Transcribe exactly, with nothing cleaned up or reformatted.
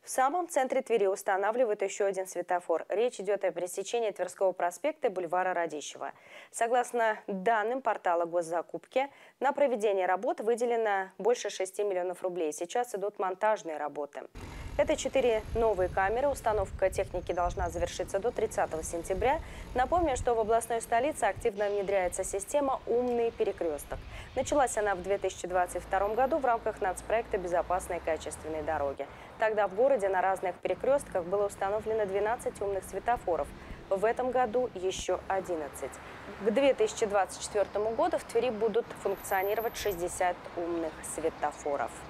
В самом центре Твери устанавливают еще один светофор. Речь идет о пересечении Тверского проспекта и бульвара Радищева. Согласно данным портала госзакупки, на проведение работ выделено больше шести миллионов рублей. Сейчас идут монтажные работы. Это четыре новые камеры. Установка техники должна завершиться до тридцатого сентября. Напомню, что в областной столице активно внедряется система «Умный перекресток». Началась она в две тысячи двадцать втором году в рамках нацпроекта «Безопасные и качественные дороги». Тогда в городе на разных перекрестках было установлено двенадцать умных светофоров. В этом году еще одиннадцать. К две тысячи двадцать четвёртому году в Твери будут функционировать шестьдесят умных светофоров.